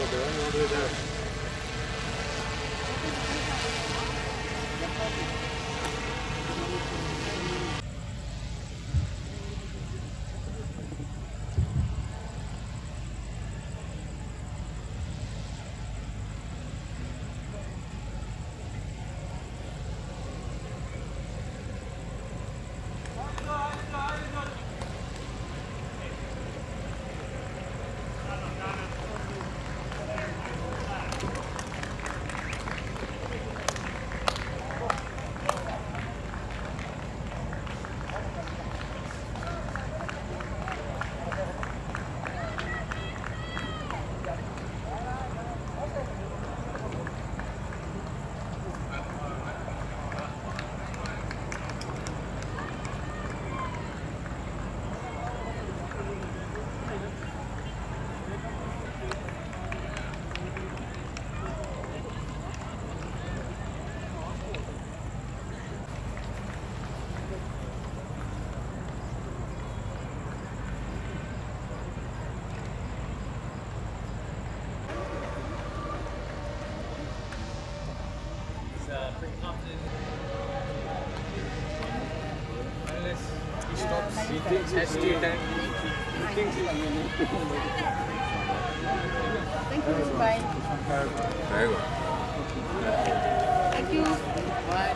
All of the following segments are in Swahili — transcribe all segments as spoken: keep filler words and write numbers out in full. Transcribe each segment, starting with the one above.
they're only all the way there. Pretty confident. Unless he stops, he thinks has to then he thinks he's Thank you, bye. Very good. Thank you. Bye.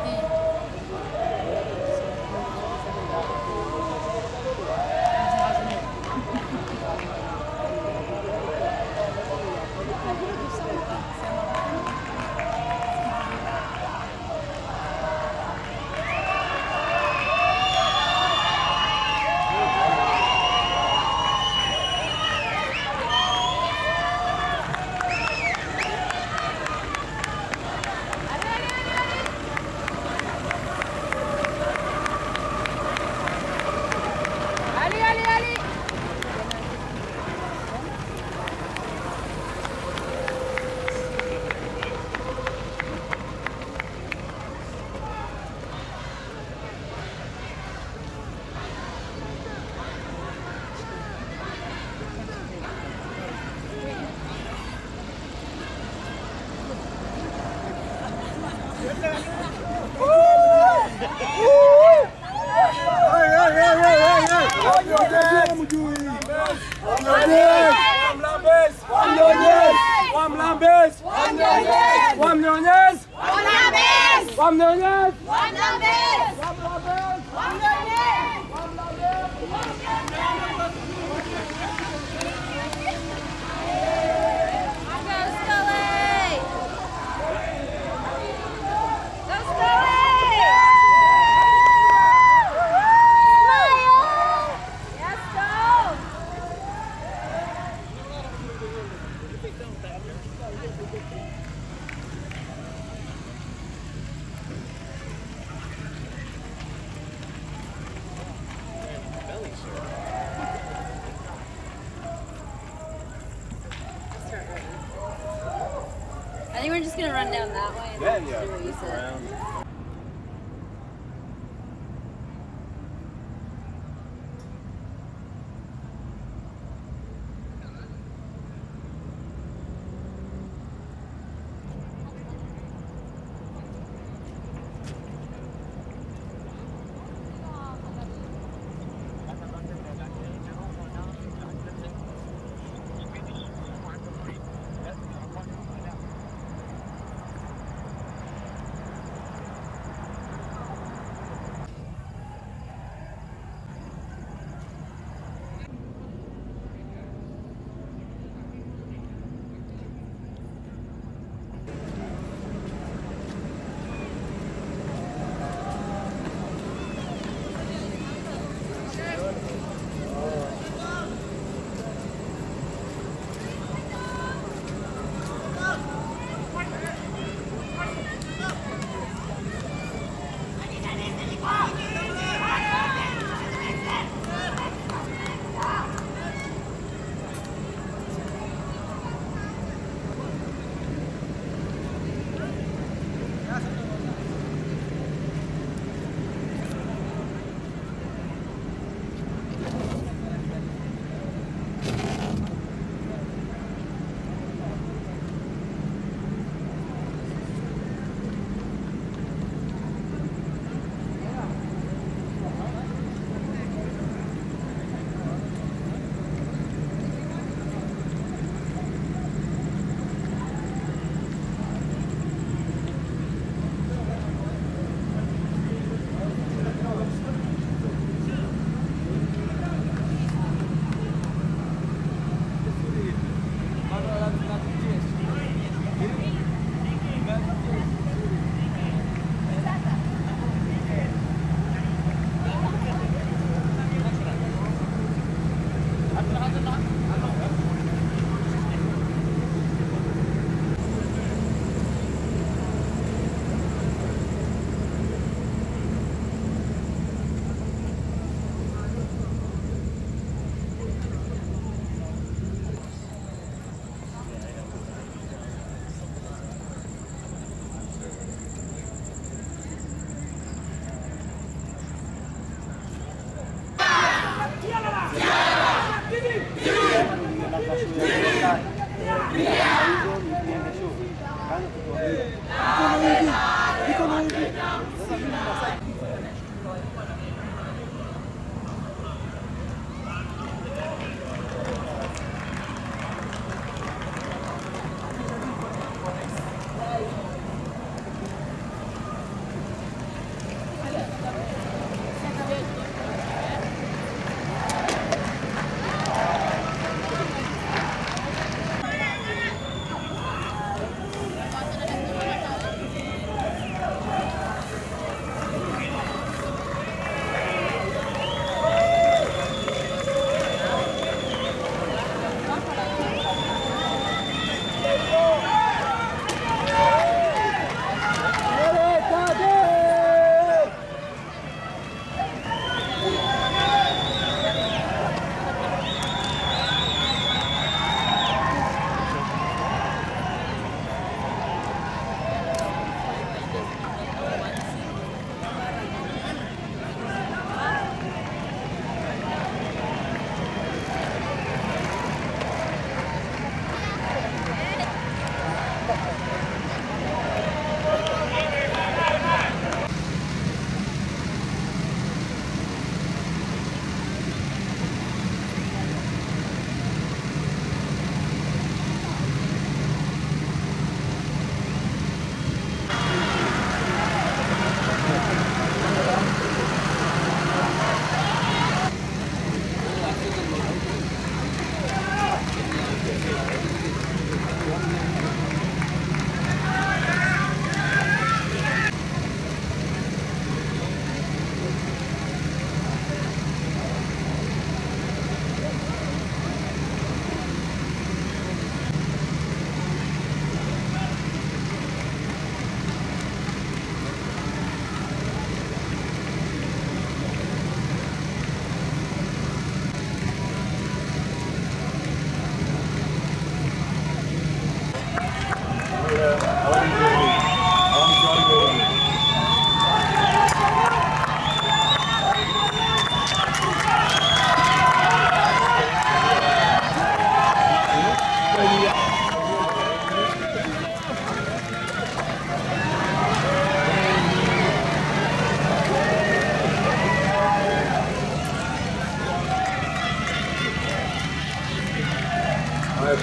I think we're just gonna run down that way and Yeah, then yeah. do what you said. Around.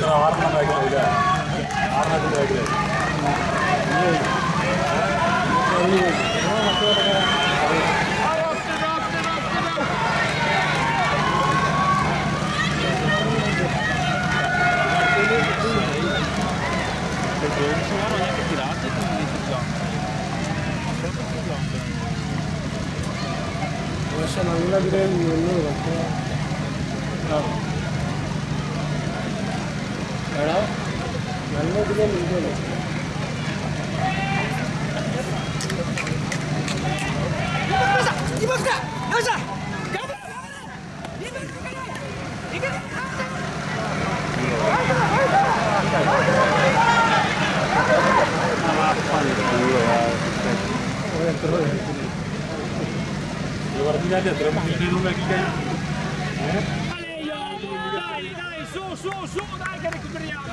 ആറെണ്ണം ബാക്കിലായില്ല ആറെണ്ണത്തിന് ബാക്കിലായി പക്ഷെ നല്ല ഇതിലെ നിന്ന് പക്ഷേ എടാ നല്ല ഇതിലെ നീന്തല്ലേ പറഞ്ഞാൽ എത്ര വീഡിയോ ബാക്കി കഴിയും Dai, dai, su, su, su, dai che recuperiamo!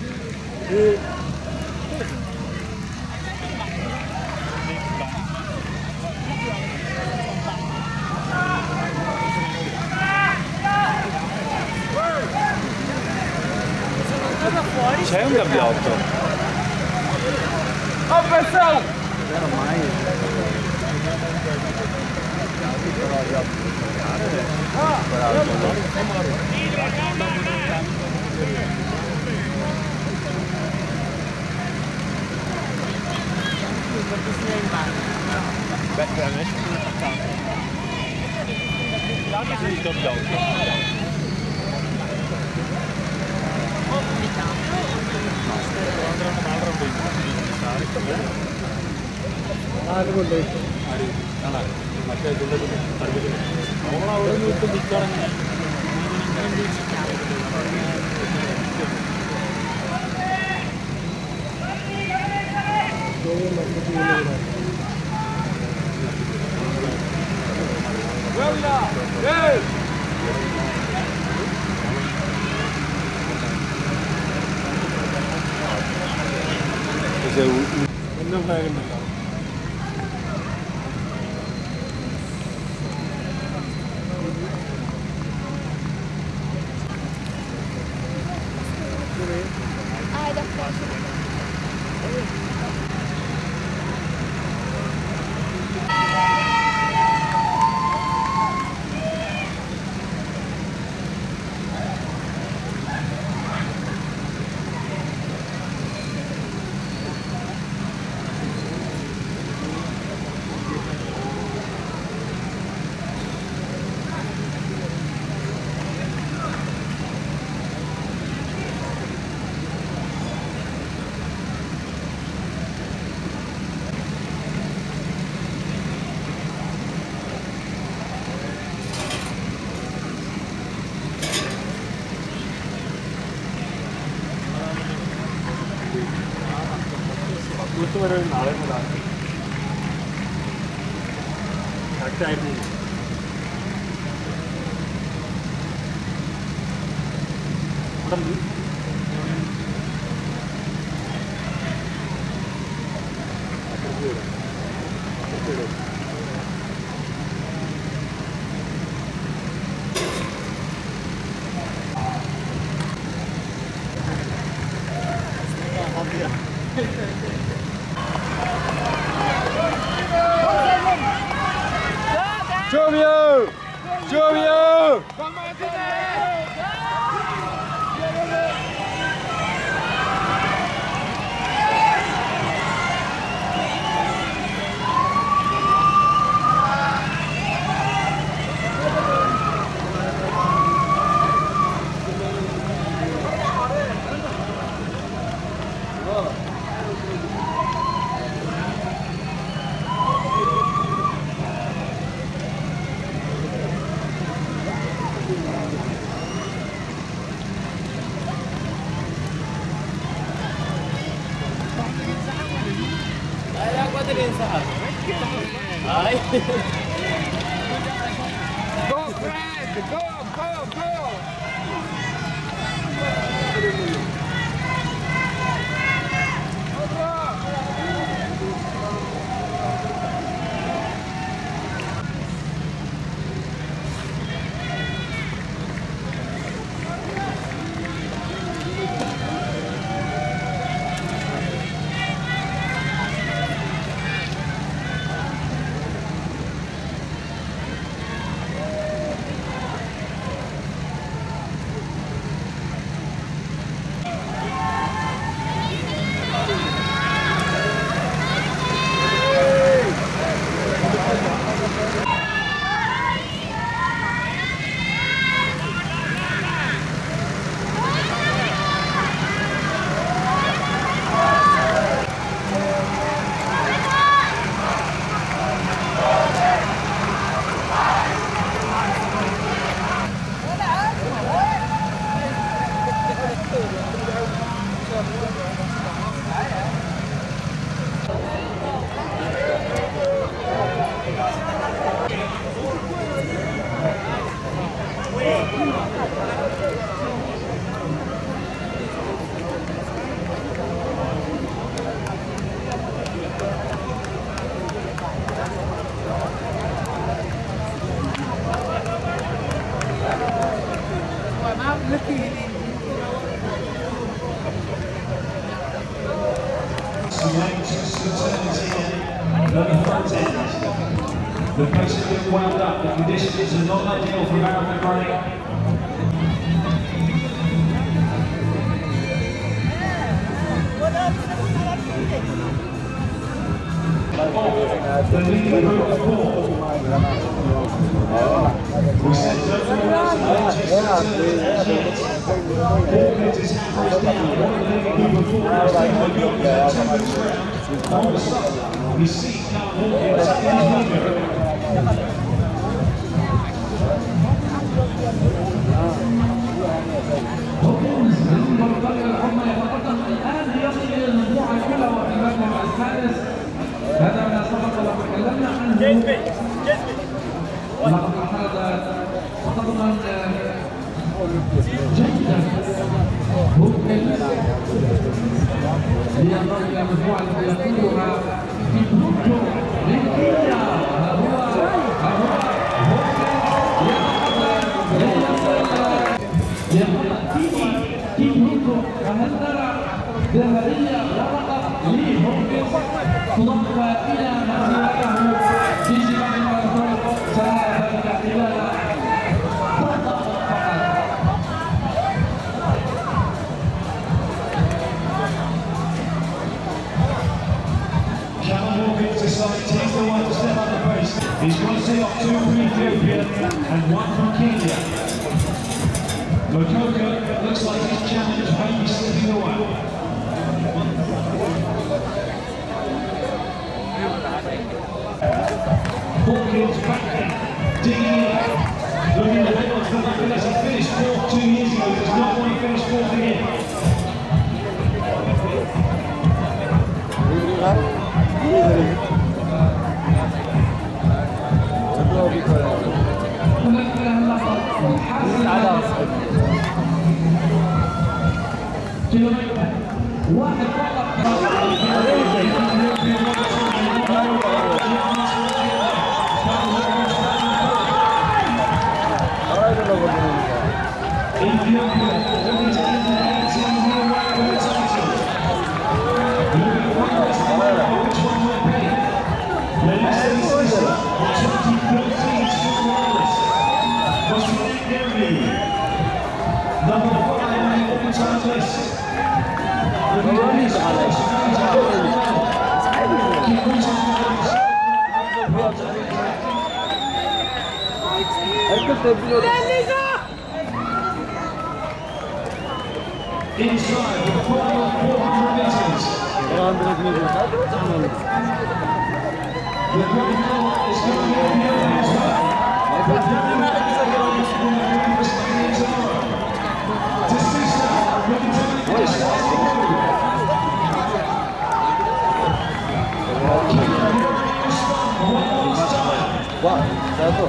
C'è un gabbiotto. Oh, pensavo! ആര് കൊണ്ടുപോയിട്ട് മറ്റേ അവളവിടെ വീട്ടിൽ നിൽക്കുകയാണെങ്കിൽ പക്ഷേ ഒന്നും ഉണ്ടാകുന്നില്ല Ai, da foto. വരെ നാളെ മുതലാണ് കറക്റ്റായിരുന്നു അവിടെ Giovio! Giovio! Go, Fred! Go, go, go! The pace has been wound up. The conditions are not ideal for marathon running. The leading group of four. We said don't forward to the latest returns as yet. Four meters halfway down. One of the leading group of four is taking the lead in the two-minute round. On the start, we see Carl Hawkins in the leader. هوكنز بالنسبه للدرجه العظمى يتقدم الان ليصل الى المجموعه الاولى وفي المركز السادس. هذا ما سبق وتكلمنا عنه. لقد اخذ خطبا جيدا هوكنز لينضم الى المجموعه التي يقودها في بروتو من كينيا. ها هو ها هو وهل نرى ذهبية ورقة لهوكنز تضاف إلى مسيرته في شباب الماراثون سيذهب خلال فقط فقط. Carl Hawkins decides he's the one to step up the pace. He's going to see off two from Ethiopia and one from Kenya. Mokoka looks like his challenge may be slipping away. Hawkins back there, digging in. Looking at the head for Nicholas. He finished fourth two years ago. Does not want to finish fourth again. واحد Number five on the all-time list. Inside the final four hundred meters. The critical is going to be on the other side. Wah, satu.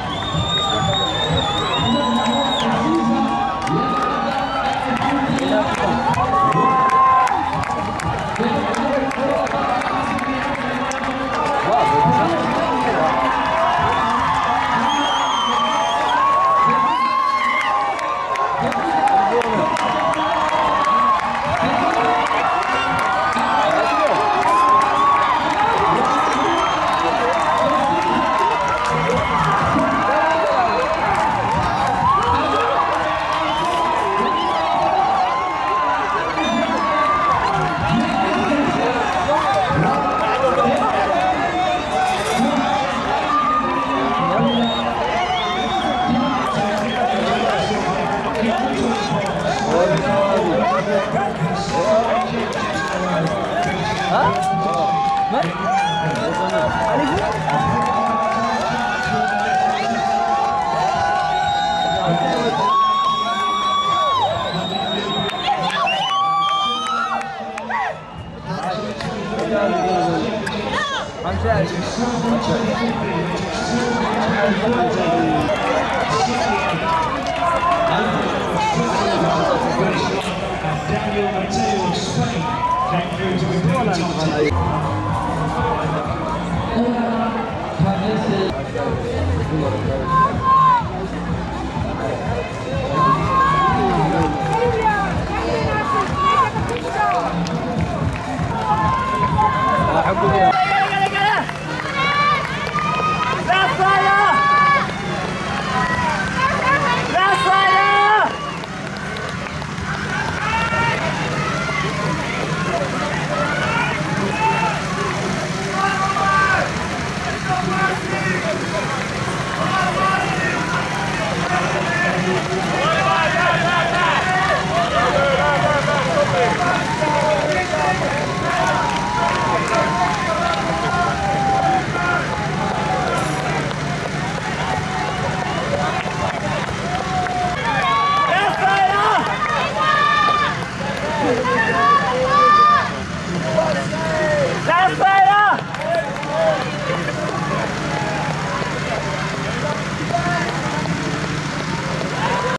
Daniel Mateo of Spain came through to the peloton. أحب